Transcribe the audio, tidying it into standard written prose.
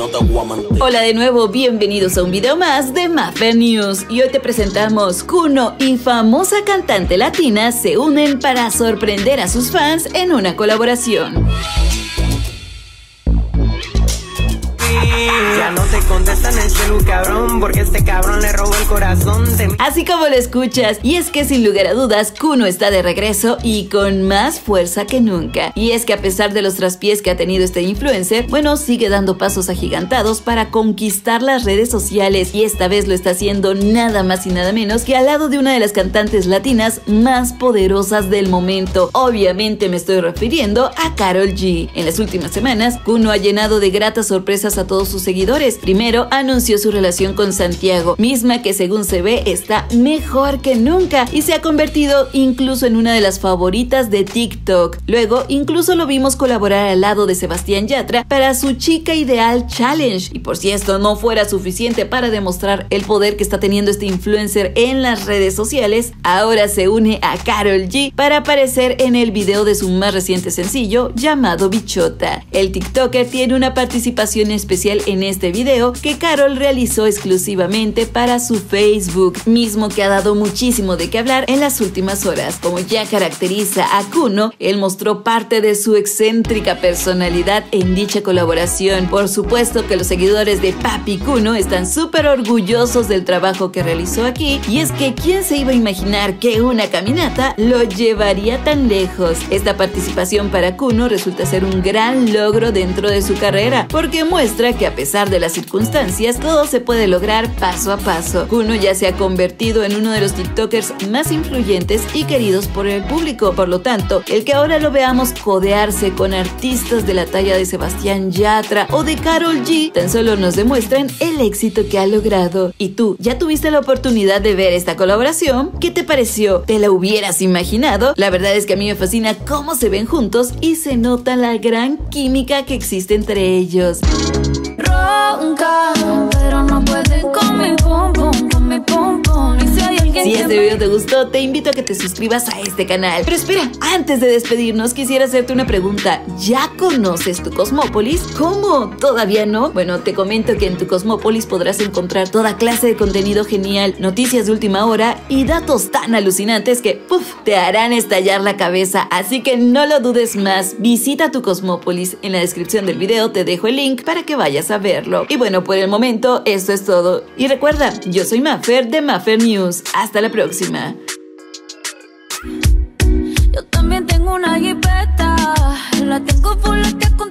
no te voy a mentir. Hola de nuevo, bienvenidos a un video más de Maffer News. Y hoy te presentamos Kuno y famosa cantante latina se unen para sorprender a sus fans en una colaboración. Ya no te contestan el celu, cabrón, porque este cabrón le robó el corazón. Así como lo escuchas, y es que sin lugar a dudas, Kuno está de regreso y con más fuerza que nunca. Y es que a pesar de los traspiés que ha tenido este influencer, bueno, sigue dando pasos agigantados para conquistar las redes sociales, y esta vez lo está haciendo nada más y nada menos que al lado de una de las cantantes latinas más poderosas del momento. Obviamente me estoy refiriendo a Karol G. En las últimas semanas, Kuno ha llenado de gratas sorpresas a todos sus seguidores. Primero anunció su relación con Santiago, misma que según se ve está mejor que nunca y se ha convertido incluso en una de las favoritas de TikTok. Luego incluso lo vimos colaborar al lado de Sebastián Yatra para su Chica Ideal Challenge. Y por si esto no fuera suficiente para demostrar el poder que está teniendo este influencer en las redes sociales, ahora se une a Karol G para aparecer en el video de su más reciente sencillo llamado Bichota. El TikToker tiene una participación especial en este video que Karol realizó exclusivamente para su Facebook, mismo que ha dado muchísimo de qué hablar en las últimas horas. Como ya caracteriza a Kuno, él mostró parte de su excéntrica personalidad en dicha colaboración. Por supuesto que los seguidores de Papi Kuno están súper orgullosos del trabajo que realizó aquí, y es que ¿quién se iba a imaginar que una caminata lo llevaría tan lejos? Esta participación para Kuno resulta ser un gran logro dentro de su carrera, porque muestra que a pesar de las circunstancias, todo se puede lograr paso a paso. Kuno ya se ha convertido en uno de los TikTokers más influyentes y queridos por el público. Por lo tanto, el que ahora lo veamos codearse con artistas de la talla de Sebastián Yatra o de Karol G, tan solo nos demuestran el éxito que ha logrado. ¿Y tú, ya tuviste la oportunidad de ver esta colaboración? ¿Qué te pareció? ¿Te la hubieras imaginado? La verdad es que a mí me fascina cómo se ven juntos y se nota la gran química que existe entre ellos. Ronca, pero no pueden con mi pum pum, con mi pum pum. Y si hay alguien Si este video te gustó, te invito a que te suscribas a este canal. Pero espera, antes de despedirnos, quisiera hacerte una pregunta. ¿Ya conoces tu Cosmópolis? ¿Cómo? ¿Todavía no? Bueno, te comento que en tu Cosmópolis podrás encontrar toda clase de contenido genial, noticias de última hora y datos tan alucinantes que, te harán estallar la cabeza. Así que no lo dudes más, visita tu Cosmópolis. En la descripción del video te dejo el link para que vayas a verlo. Y bueno, por el momento, esto es todo. Y recuerda, yo soy Maffer de Maffer News. Hasta la próxima. Yo también tengo una jipeta, la tengo full con